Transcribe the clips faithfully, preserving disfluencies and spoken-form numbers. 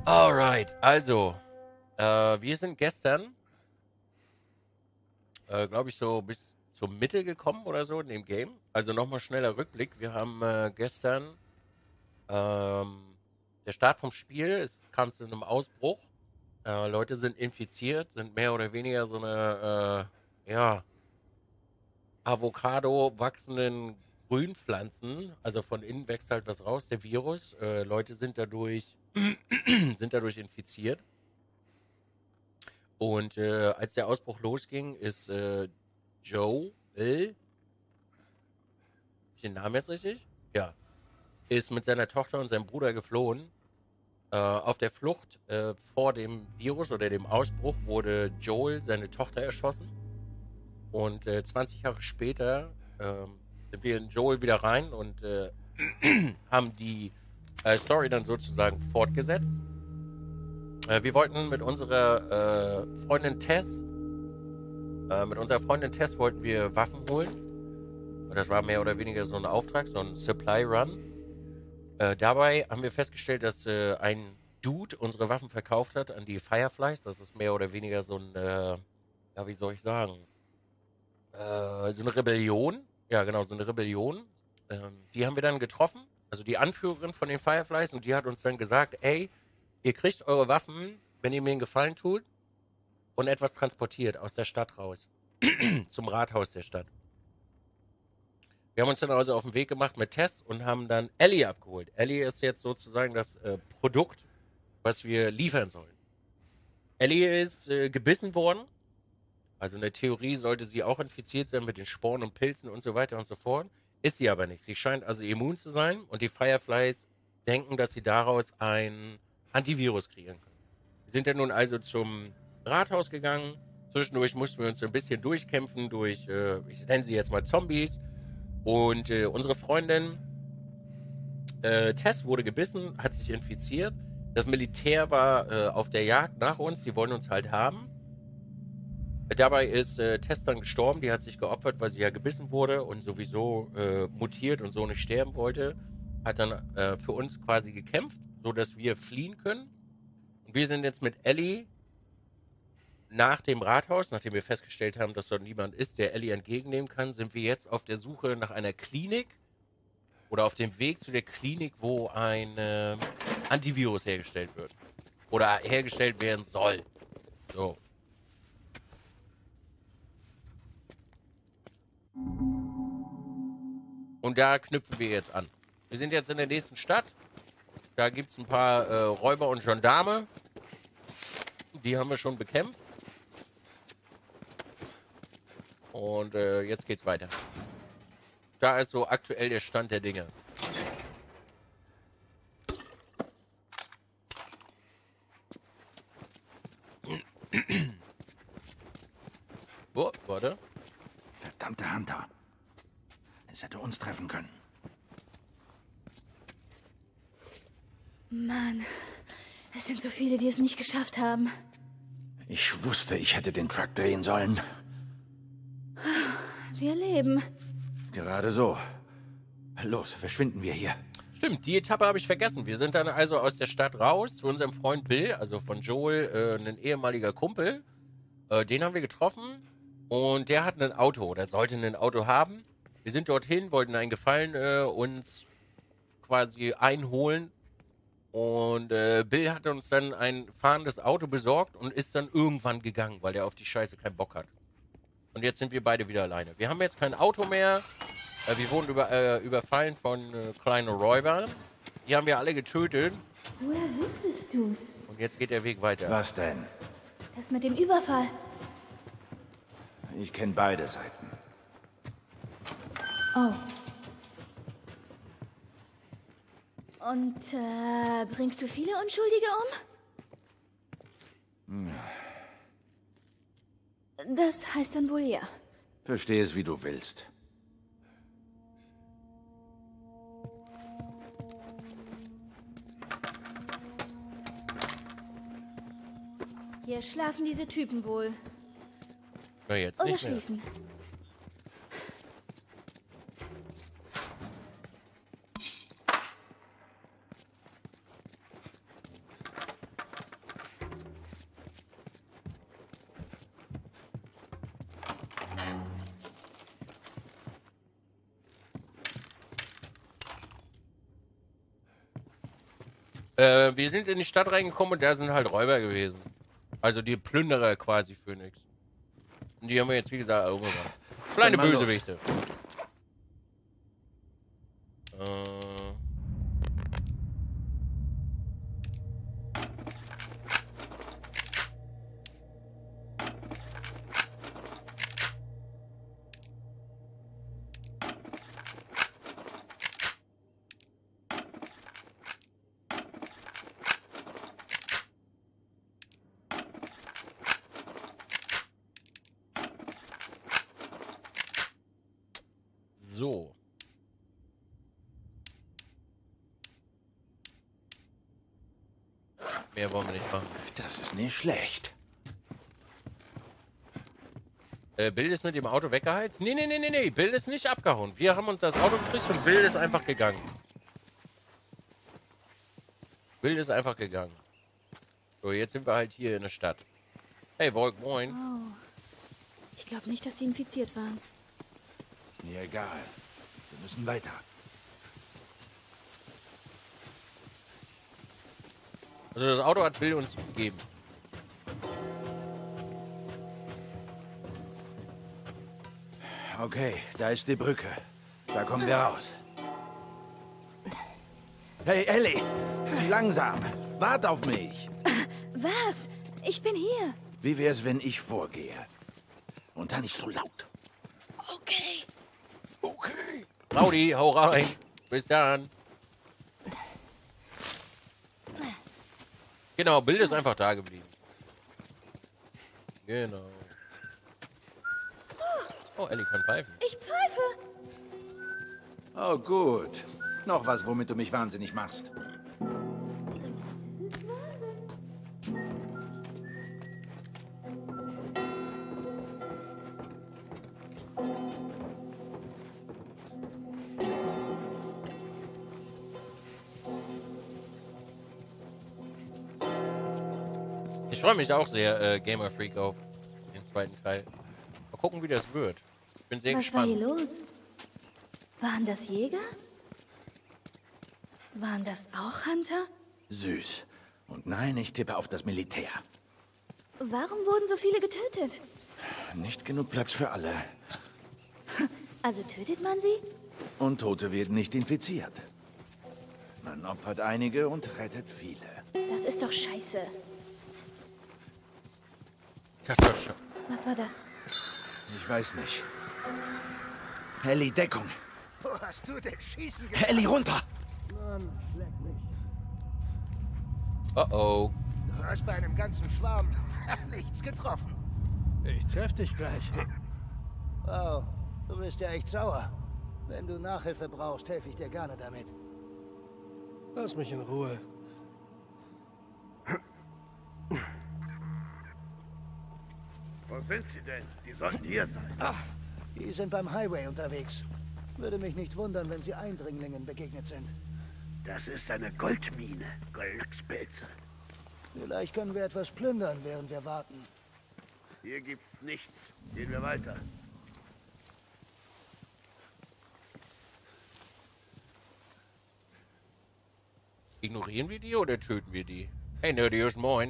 Alright, also, äh, wir sind gestern, äh, glaube ich, so bis zur Mitte gekommen oder so in dem Game. Also nochmal schneller Rückblick. Wir haben äh, gestern, ähm, der Start vom Spiel, es kam zu einem Ausbruch. Äh, Leute sind infiziert, sind mehr oder weniger so eine, äh, ja, Avocado wachsenden Grünpflanzen. Also von innen wächst halt was raus, der Virus. Äh, Leute sind dadurch, sind dadurch infiziert. Und äh, als der Ausbruch losging, ist äh, Joe, äh, ich den Namen jetzt richtig? Ja, ist mit seiner Tochter und seinem Bruder geflohen. Äh, auf der Flucht äh, vor dem Virus oder dem Ausbruch wurde Joel, seine Tochter, erschossen. Und äh, zwanzig Jahre später ähm, sind wir in Joel wieder rein und äh, haben die äh, Story dann sozusagen fortgesetzt. Äh, wir wollten mit unserer äh, Freundin Tess, äh, mit unserer Freundin Tess wollten wir Waffen holen. Und das war mehr oder weniger so ein Auftrag, so ein Supply Run. Äh, dabei haben wir festgestellt, dass äh, ein Dude unsere Waffen verkauft hat an die Fireflies. Das ist mehr oder weniger so ein, äh, ja, wie soll ich sagen, äh, so eine Rebellion. Ja, genau, so eine Rebellion. Ähm, die haben wir dann getroffen, also die Anführerin von den Fireflies, und die hat uns dann gesagt, ey, ihr kriegt eure Waffen, wenn ihr mir einen Gefallen tut und etwas transportiert aus der Stadt raus, zum Rathaus der Stadt. Wir haben uns dann also auf den Weg gemacht mit Tess und haben dann Ellie abgeholt. Ellie ist jetzt sozusagen das äh, Produkt, was wir liefern sollen. Ellie ist äh, gebissen worden. Also in der Theorie sollte sie auch infiziert sein mit den Sporen und Pilzen und so weiter und so fort. Ist sie aber nicht. Sie scheint also immun zu sein und die Fireflies denken, dass sie daraus ein Antivirus kreieren können. Wir sind dann nun also zum Rathaus gegangen. Zwischendurch mussten wir uns so ein bisschen durchkämpfen durch, äh, ich nenne sie jetzt mal Zombies. Und äh, unsere Freundin äh, Tess wurde gebissen, hat sich infiziert. Das Militär war äh, auf der Jagd nach uns. Die wollen uns halt haben. Dabei ist äh, Tess dann gestorben. Die hat sich geopfert, weil sie ja gebissen wurde und sowieso äh, mutiert und so nicht sterben wollte. Hat dann äh, für uns quasi gekämpft, sodass wir fliehen können. Und wir sind jetzt mit Ellie nach dem Rathaus, nachdem wir festgestellt haben, dass dort niemand ist, der Ellie entgegennehmen kann, sind wir jetzt auf der Suche nach einer Klinik oder auf dem Weg zu der Klinik, wo ein äh, Antivirus hergestellt wird. Oder hergestellt werden soll. So. Und da knüpfen wir jetzt an. Wir sind jetzt in der nächsten Stadt. Da gibt es ein paar äh, Räuber und Gendarme. Die haben wir schon bekämpft. Und äh, jetzt geht's weiter. Da ist so aktuell der Stand der Dinge. Oh, warte. Verdammte Hunter. Es hätte uns treffen können. Mann, es sind so viele, die es nicht geschafft haben. Ich wusste, ich hätte den Truck drehen sollen. Wir leben. Gerade so. Los, verschwinden wir hier. Stimmt, die Etappe habe ich vergessen. Wir sind dann also aus der Stadt raus zu unserem Freund Bill, also von Joel, äh, ein ehemaliger Kumpel. Äh, den haben wir getroffen und der hat ein Auto oder sollte ein Auto haben. Wir sind dorthin, wollten einen Gefallen äh, uns quasi einholen. Und äh, Bill hat uns dann ein fahrendes Auto besorgt und ist dann irgendwann gegangen, weil er auf die Scheiße keinen Bock hat. Und jetzt sind wir beide wieder alleine. Wir haben jetzt kein Auto mehr. Äh, wir wurden über, äh, überfallen von äh, kleinen Räubern. Die haben wir alle getötet. Woher wusstest du's? Und jetzt geht der Weg weiter. Was denn? Das mit dem Überfall. Ich kenne beide Seiten. Oh. Und äh, bringst du viele Unschuldige um? Hm. Das heißt dann wohl ja. Versteh es, wie du willst. Hier schlafen diese Typen wohl. Ja, jetzt Oder nicht mehr. schliefen. Äh, wir sind in die Stadt reingekommen und da sind halt Räuber gewesen. Also die Plünderer quasi für nichts. Und die haben wir jetzt, wie gesagt, umgebracht. Kleine Dann mal los. Bösewichte. Äh. So. Mehr wollen wir nicht machen. Das ist nicht schlecht. Äh, Bill ist mit dem Auto weggeheizt? Nee, nee, nee, nee, nee. Bill ist nicht abgehauen. Wir haben uns das Auto gekriegt und Bill ist einfach gegangen. Bill ist einfach gegangen. So, jetzt sind wir halt hier in der Stadt. Hey, Volk, moin. Oh. Ich glaube nicht, dass die infiziert waren. Mir egal. Wir müssen weiter. Also das Auto hat Bill uns gegeben. Okay, da ist die Brücke. Da kommen wir raus. Hey, Ellie! Langsam! Wart auf mich! Was? Ich bin hier. Wie wär's, wenn ich vorgehe? Und dann nicht so laut. Okay. Okay. Claudi, hau rein. Bis dann. Genau, Bill ist einfach da geblieben. Genau. Oh, Ellie kann pfeifen. Ich pfeife. Oh, gut. Noch was, womit du mich wahnsinnig machst. Ich freue mich auch sehr, äh, Gamer Freak, auf den zweiten Teil. Mal gucken, wie das wird. Ich bin sehr Was war hier gespannt. los? Waren das Jäger? Waren das auch Hunter? Süß. Und nein, ich tippe auf das Militär. Warum wurden so viele getötet? Nicht genug Platz für alle. Also tötet man sie? Und Tote werden nicht infiziert. Man opfert einige und rettet viele. Das ist doch scheiße. Das ist doch schon. Was war das? Ich weiß nicht. Ellie, Deckung! Wo hast du denn schießen gelernt? Ellie, runter! Mann, leck mich. Oh oh. Du hast bei einem ganzen Schwarm nichts getroffen. Ich treff dich gleich. Wow, du bist ja echt sauer. Wenn du Nachhilfe brauchst, helfe ich dir gerne damit. Lass mich in Ruhe. Wo sind sie denn? Die sollten hier sein. Ach, die sind beim Highway unterwegs. Würde mich nicht wundern, wenn sie Eindringlingen begegnet sind. Das ist eine Goldmine. Glückspilze. Vielleicht können wir etwas plündern, während wir warten. Hier gibt's nichts. Gehen wir weiter. Ignorieren wir die oder töten wir die? Hey Nerdius, moin.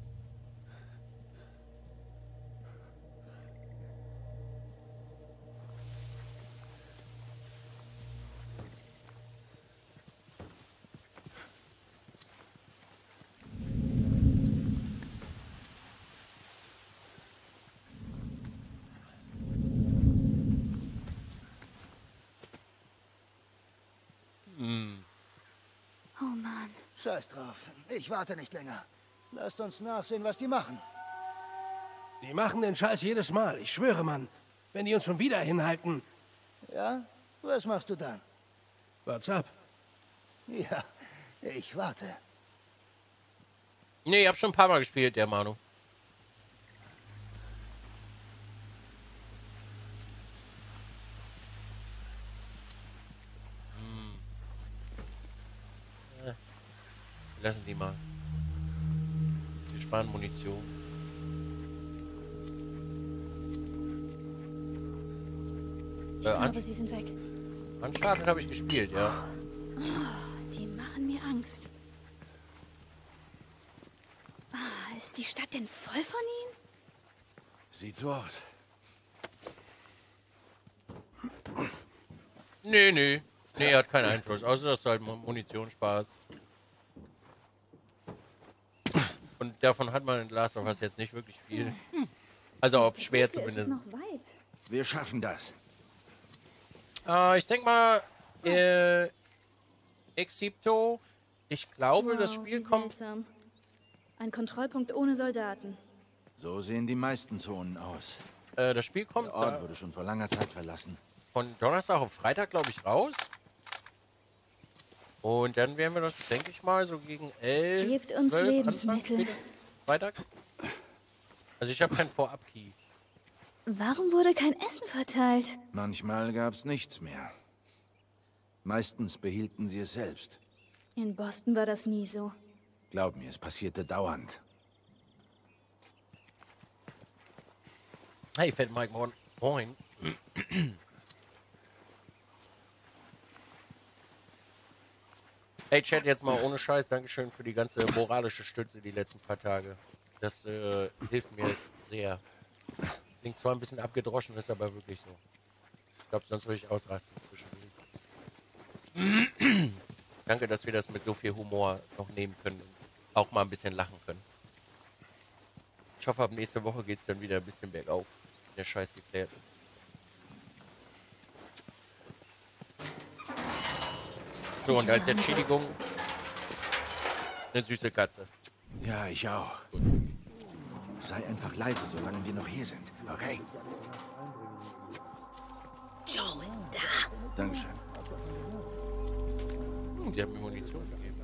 Oh Mann. Scheiß drauf. Ich warte nicht länger. Lasst uns nachsehen, was die machen. Die machen den Scheiß jedes Mal. Ich schwöre, Mann. Wenn die uns schon wieder hinhalten. Ja? Was machst du dann? What's up? Ja, ich warte. Nee, ich hab schon ein paar Mal gespielt, der Manu. Hm. Ja. Lassen die mal. Wir sparen Munition. Ich Äh, glaube, An sie sind weg. Uncharted habe ich gespielt, ja. Die machen mir Angst. Ist die Stadt denn voll von ihnen? Sieht so aus. Nee, nee. Nee, hat keinen Einfluss. Außer, dass halt Munitionsspaß. Und davon hat man in Last of Us jetzt nicht wirklich viel. Also auf schwer zumindest. Noch weit. Wir schaffen das. Äh, ich denke mal, äh, Exipto, ich glaube, Wow, das Spiel wie kommt... seltsam. Ein Kontrollpunkt ohne Soldaten. So sehen die meisten Zonen aus. Äh, das Spiel kommt Der Ort äh, wurde schon vor langer Zeit verlassen. von Donnerstag auf Freitag, glaube ich, raus. Und dann werden wir das, denke ich mal, so gegen elf, Gebt uns zwölf Lebensmittel. Anfang, spätestens Freitag. Also ich habe keinen Vorab-Key. Warum wurde kein Essen verteilt? Manchmal gab's nichts mehr. Meistens behielten sie es selbst. In Boston war das nie so. Glaub mir, es passierte dauernd. Hey, Fat Mike, moin. Moin. Hey, Chat, jetzt mal ohne Scheiß. Dankeschön für die ganze moralische Stütze die letzten paar Tage. Das äh, hilft mir sehr. Klingt zwar ein bisschen abgedroschen, ist aber wirklich so. Ich glaube, sonst würde ich ausrasten zwischendurch. Danke, dass wir das mit so viel Humor noch nehmen können und auch mal ein bisschen lachen können. Ich hoffe, ab nächste Woche geht es dann wieder ein bisschen bergauf, wenn der Scheiß geklärt ist. So, und als Entschädigung eine süße Katze. Ja, ich auch. Sei einfach leise, solange wir noch hier sind, okay? Joel, da. Dankeschön. Hm, die haben mir Munition gegeben.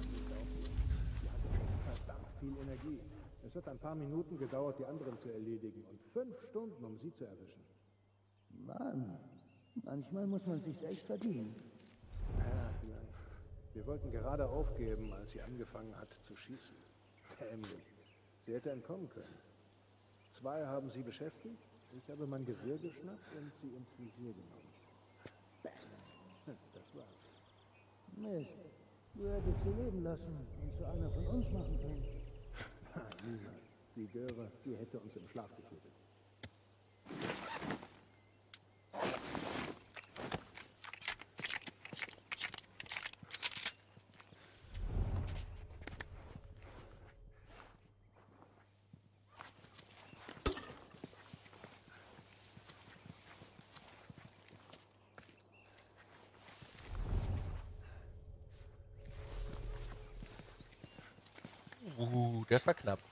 Viel Energie. Es hat ein paar Minuten gedauert, die anderen zu erledigen und fünf Stunden, um sie zu erwischen. Mann, manchmal muss man sich's echt verdienen. Ja, vielleicht. Wir wollten gerade aufgeben, als sie angefangen hat zu schießen. Dämlich. Sie hätte entkommen können. Zwei haben sie beschäftigt. Ich habe mein Gewehr geschnappt und sie ins Visier genommen. Das war's. Mist, du hättest sie leben lassen und zu einer von uns machen können. Ha, niemals. Die Göre, die hätte uns im Schlaf getötet. Uh, das war knapp.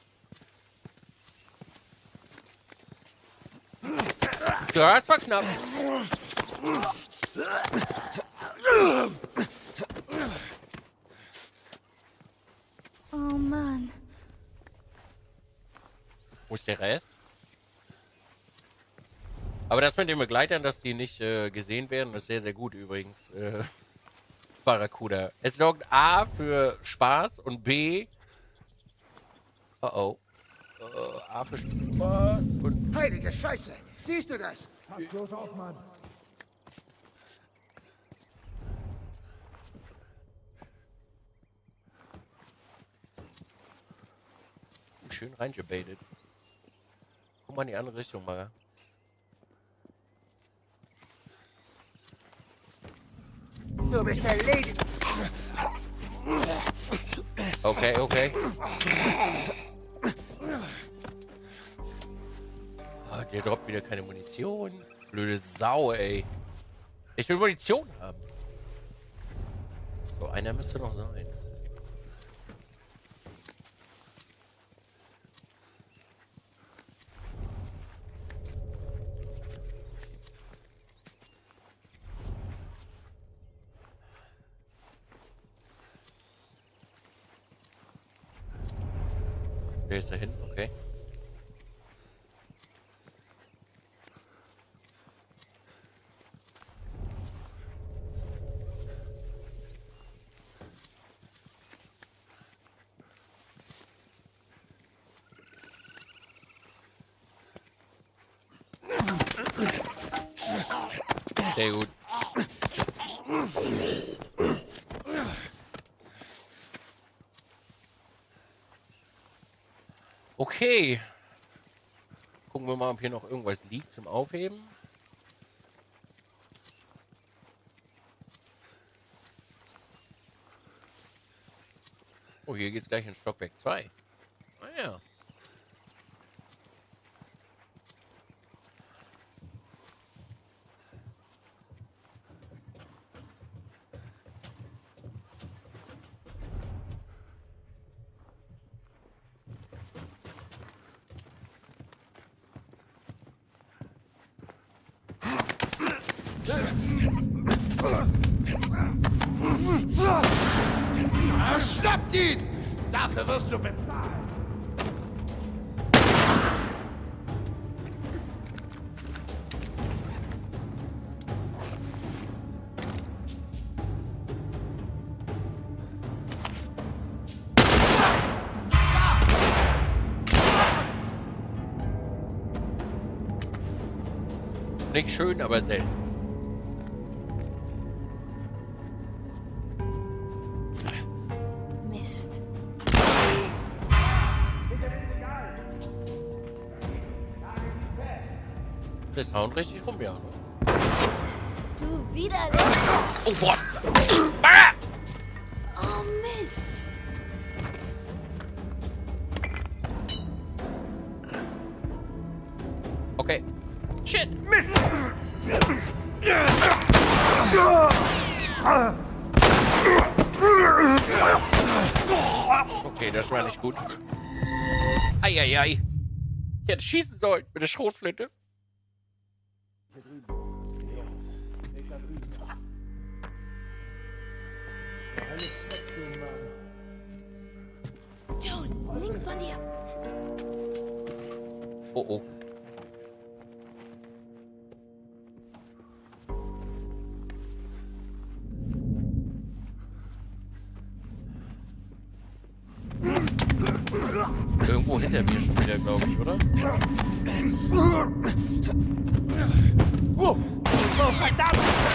Das war knapp. Oh Mann. Wo ist der Rest? Aber das mit den Begleitern, dass die nicht äh, gesehen werden, ist sehr, sehr gut übrigens. Äh, Barracuda. Es sorgt A für Spaß und B... Oh oh. Äh, A für Spaß und... Heilige Scheiße! Siehst du das? Pass bloß auf, Mann. Schön reingebaitet. Guck mal in die andere Richtung, Maga. Du bist erledigt! Okay, okay. Oh, der droppt wieder keine Munition. Blöde Sau, ey. Ich will Munition haben. So, einer müsste noch sein. Wer ist da hinten? Okay. Sehr gut. Okay. Gucken wir mal, ob hier noch irgendwas liegt zum Aufheben. Oh, hier geht's gleich in Stockwerk zwei. Ah ja. Schnappt ihn! Dafür wirst du bezahlen! Nicht schön, aber selten. Mist. Das hauen richtig rum, ja, ne? Du widerlich. Oh Gott! Ah! Oh, Mist. Okay. Shit! Okay, das war nicht gut. Eieiei. Ich hätte schießen sollen mit der Schrotflinte. Joel, links von dir. Oh oh. Irgendwo hinter mir schon wieder, glaube ich, oder? Oh, oh verdammt!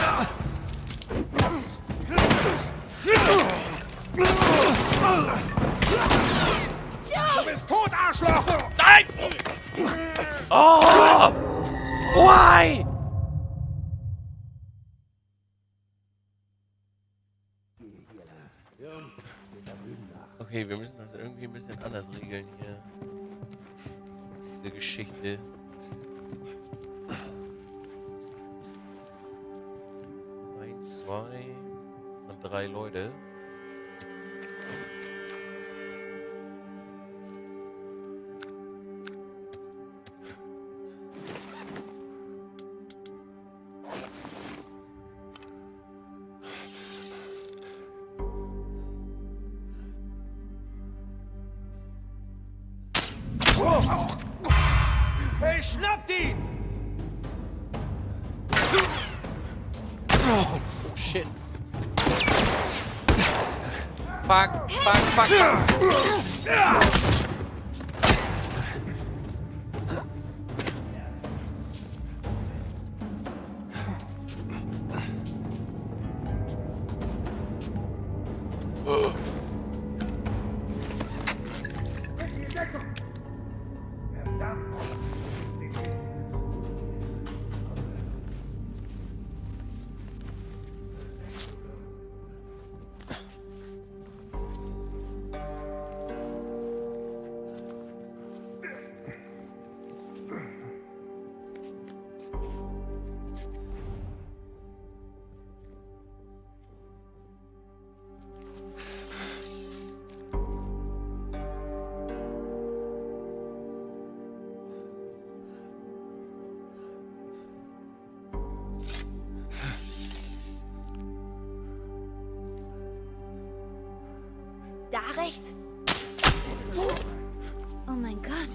Du bist tot, Arschloch! Nein! Oh! Why? Okay, wir müssen das irgendwie ein bisschen anders regeln hier. Diese Geschichte. Eins, zwei, das sind drei Leute. Hey, schnappt ihn! Oh, shit. Fuck, fuck, fuck, fuck. Da rechts. Oh mein Gott.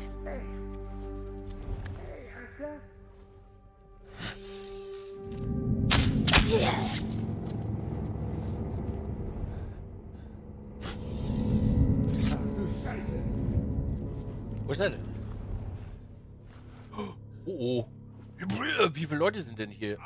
Wo ist er denn? Oh, oh. Wie viele Leute sind denn hier?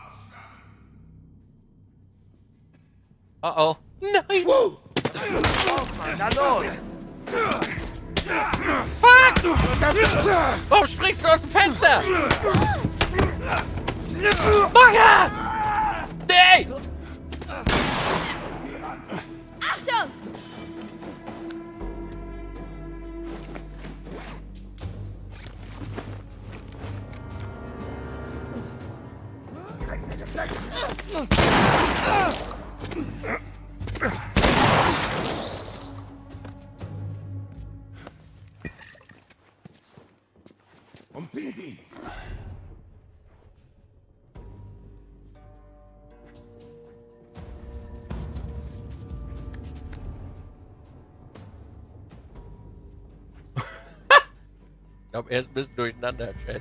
Oh oh. Nein! Na los! Fuck! Warum springst du aus dem Fenster? Macke! Nee! Achtung! Umzingt ihn! Ich glaube, er ist ein bisschen durcheinander, Chat.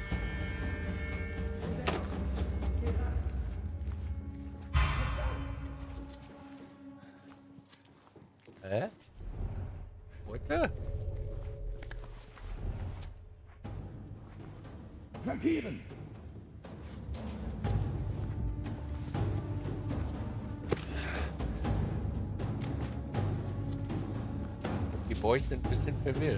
Hä? What? Flankieren! Die Boys sind ein bisschen verwirrt.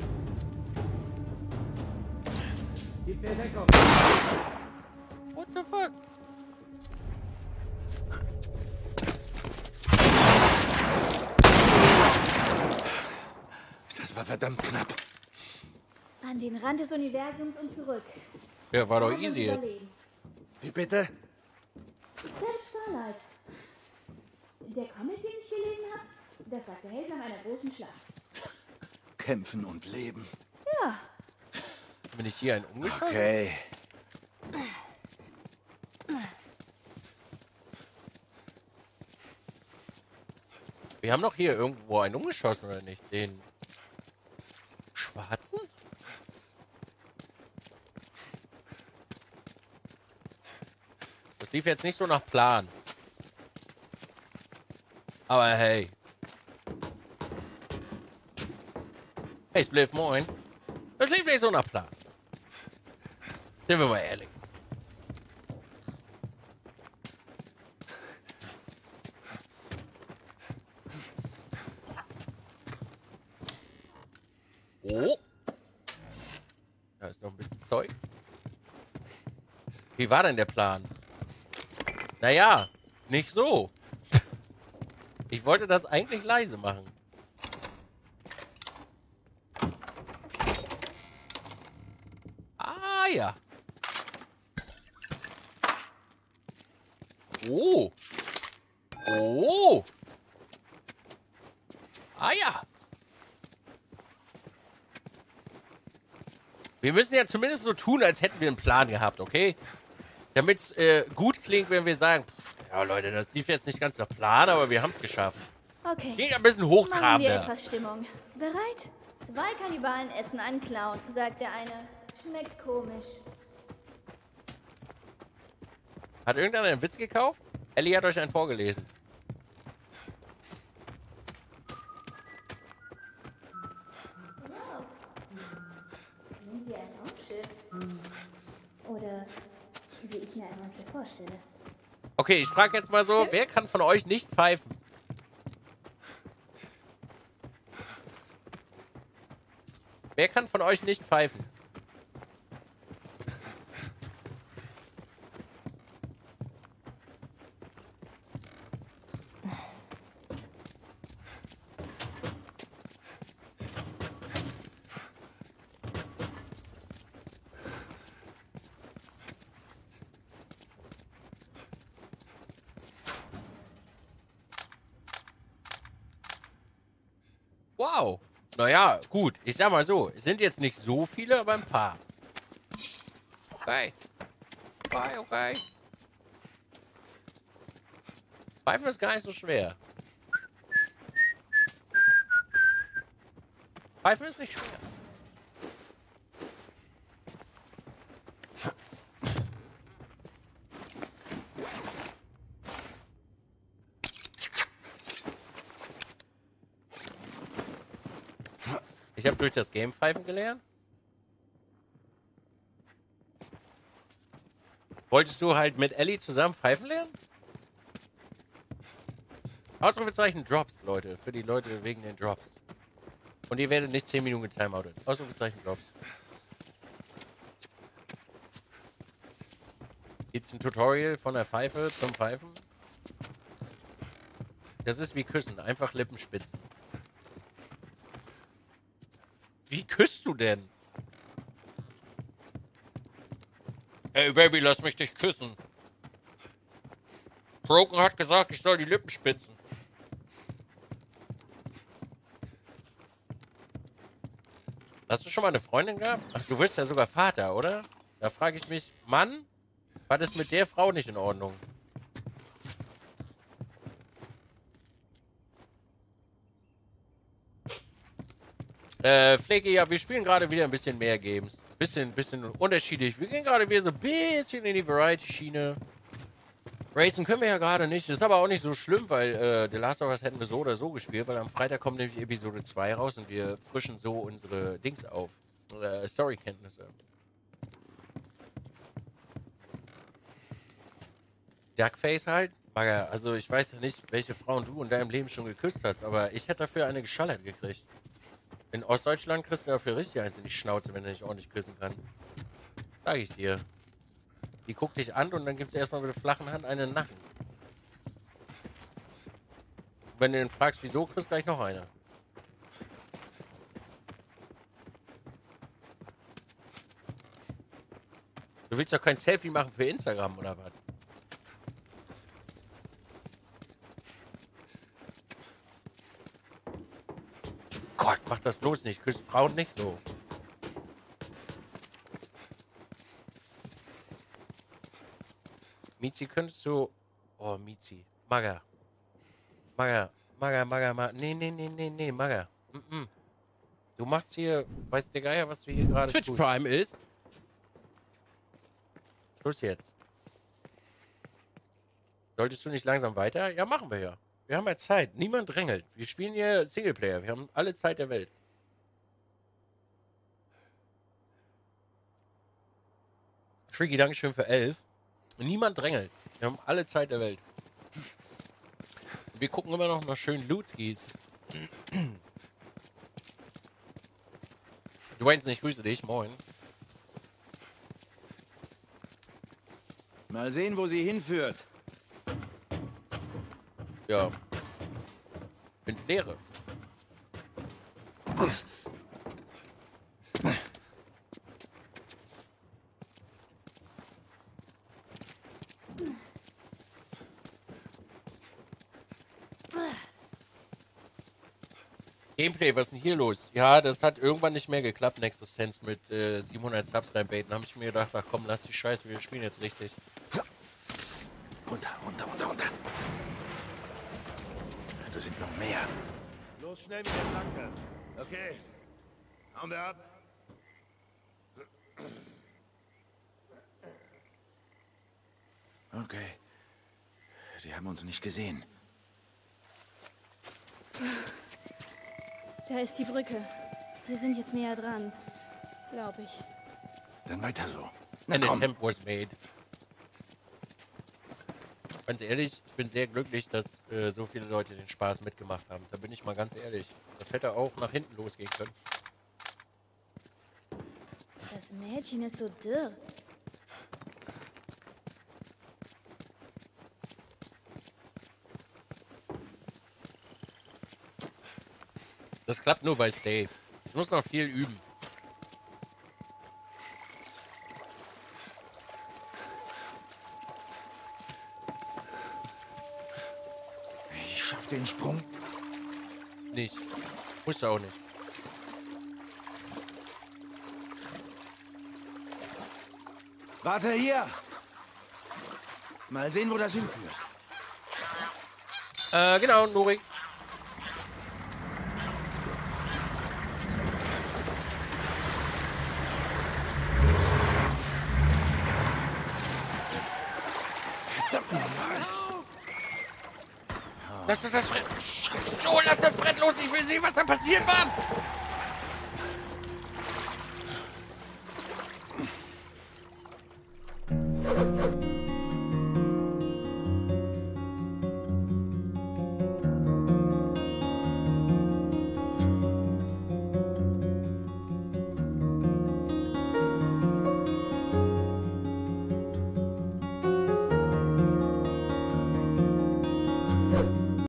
What the fuck? Das war verdammt knapp. An den Rand des Universums und zurück. Ja, war doch Lass uns easy jetzt. überleben. Wie bitte? Selbst Starlight. Der Comic, den ich gelesen habe, das sagt der Held nach einer großen Schlacht. Kämpfen und leben. Ja, Bin ich hier ein umgeschossen? Okay. Wir haben doch hier irgendwo einen umgeschossen, oder nicht? Den schwarzen? Das lief jetzt nicht so nach Plan. Aber hey. Hey Spliff, moin. Das lief nicht so nach Plan. Sind wir mal ehrlich. Oh. Da ist noch ein bisschen Zeug. Wie war denn der Plan? Naja, nicht so. Ich wollte das eigentlich leise machen. Ah ja. Oh. Oh. Ah ja. Wir müssen ja zumindest so tun, als hätten wir einen Plan gehabt, okay? Damit es äh, gut klingt, wenn wir sagen, pff, ja Leute, das lief jetzt nicht ganz nach Plan, aber wir haben es geschafft. okay. Ging ein bisschen Machen wir hochtrabender. etwas Stimmung. Bereit? Zwei Kannibalen essen einen Clown, sagt der eine. Schmeckt komisch. Hat irgendeiner einen Witz gekauft? Ellie hat euch einen vorgelesen. Wow. Sind Sie ein Raumschiff? Oder wie ich mir ein Raumschiff vorstelle. Okay, ich frage jetzt mal so, wer kann von euch nicht pfeifen? Wer kann von euch nicht pfeifen? Wow. Naja, gut. Ich sag mal so. Es sind jetzt nicht so viele, aber ein paar. Okay. Okay, okay. Pfeifen ist gar nicht so schwer. Pfeifen ist nicht schwer. Ich habe durch das Game Pfeifen gelernt. Wolltest du halt mit Ellie zusammen pfeifen lernen? Ausrufezeichen Drops, Leute. Für die Leute wegen den Drops. Und ihr werdet nicht zehn Minuten getimeoutet. Ausrufezeichen Jobs. Gibt's ein Tutorial von der Pfeife zum Pfeifen? Das ist wie Küssen. Einfach Lippenspitzen. Wie küsst du denn? Hey Baby, lass mich dich küssen. Broken hat gesagt, ich soll die Lippen spitzen. Hast du schon mal eine Freundin gehabt? Ach, du bist ja sogar Vater, oder? Da frage ich mich, Mann, war das mit der Frau nicht in Ordnung? Äh, Flecky, ja, wir spielen gerade wieder ein bisschen mehr Games. Bisschen, bisschen unterschiedlich. Wir gehen gerade wieder so ein bisschen in die Variety-Schiene. Racen können wir ja gerade nicht. Das ist aber auch nicht so schlimm, weil äh, The Last of Us hätten wir so oder so gespielt, weil am Freitag kommt nämlich Episode zwei raus und wir frischen so unsere Dings auf. Äh, Storykenntnisse. Duckface halt. Also ich weiß ja nicht, welche Frauen du in deinem Leben schon geküsst hast, aber ich hätte dafür eine geschallert gekriegt. In Ostdeutschland kriegst du dafür richtig eins in die Schnauze, wenn du nicht ordentlich küssen kannst. Sag ich dir. Die guckt dich an und dann gibt es erstmal mit der flachen Hand einen Nacken. Wenn du den fragst, wieso, kriegst du gleich noch eine. Du willst doch kein Selfie machen für Instagram oder was? Gott, mach das bloß nicht. Küsst Frauen nicht so. Mizi, könntest du... Oh, Mizi. Maga. Maga. Maga, Maga, Maga. Nee, nee, nee, nee, nee, Maga. Mm -mm. Du machst hier... Weiß der Geier, was wir hier gerade Twitch tun. Prime ist... Schluss jetzt. Solltest du nicht langsam weiter? Ja, machen wir ja. Wir haben ja Zeit. Niemand drängelt. Wir spielen hier Singleplayer. Wir haben alle Zeit der Welt. Tricky, Dankeschön für elf. Niemand drängelt. Wir haben alle Zeit der Welt. Wir gucken immer noch nach schönen Lootskis. Dwayne, ich grüße dich. Moin. Mal sehen, wo sie hinführt. Ja. Ins Leere. Gameplay, was ist denn hier los? Ja, das hat irgendwann nicht mehr geklappt, Nexus mit äh, siebenhundert Subs reinbaiten. Habe ich mir gedacht, ach komm, lass die Scheiße, wir spielen jetzt richtig. Runter, runter, runter, runter. Da sind noch mehr. Los, schnell mit der Flanke. Okay. Hauen wir ab. Okay. Sie haben uns nicht gesehen. Da ist die Brücke. Wir sind jetzt näher dran. Glaube ich. Dann weiter so. Na, An komm. attempt was made. Ganz ehrlich, ich bin sehr glücklich, dass äh, so viele Leute den Spaß mitgemacht haben. Da bin ich mal ganz ehrlich. Das hätte auch nach hinten losgehen können. Das Mädchen ist so dürr. Das klappt nur bei Stay. Ich muss noch viel üben. Ich schaff den Sprung. Nicht. Muss auch nicht. Warte hier. Mal sehen, wo das hinführt. Äh, genau, Nuri. Lass das, das Brett. Joe, lass das Brett los. Ich will sehen, was da passiert, Mann.